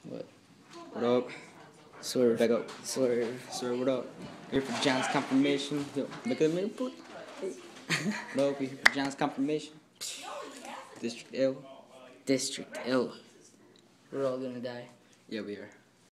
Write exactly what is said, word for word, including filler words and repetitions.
What? What up? Swerve. Back up. Swerve. Sir, what up? Here for John's confirmation. Yo, look at me, put. What up? We here for John's confirmation. District L. District L. We're all gonna die. Yeah, we are.